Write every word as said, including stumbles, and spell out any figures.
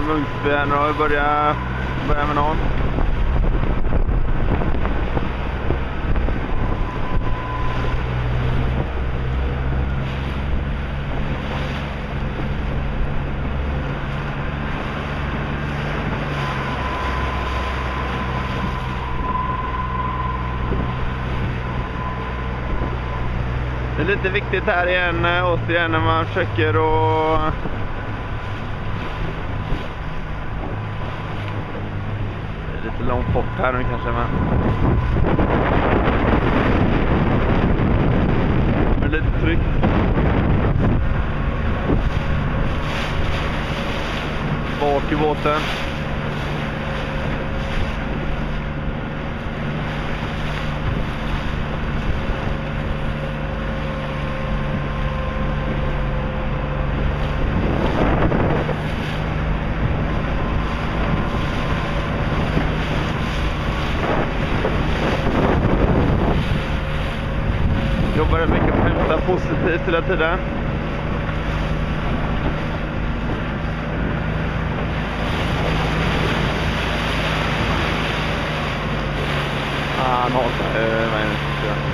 Munksby här nu har vi börjat, börjat med någon. Det är lite viktigt här igen, återigen, när man försöker att det är lite långt bort här nu kanske, men det är lite tryck. Bak i båten. Jobbar rätt mycket på att hämta positivt hela tiden. Ah, noll. Eh, vad är det?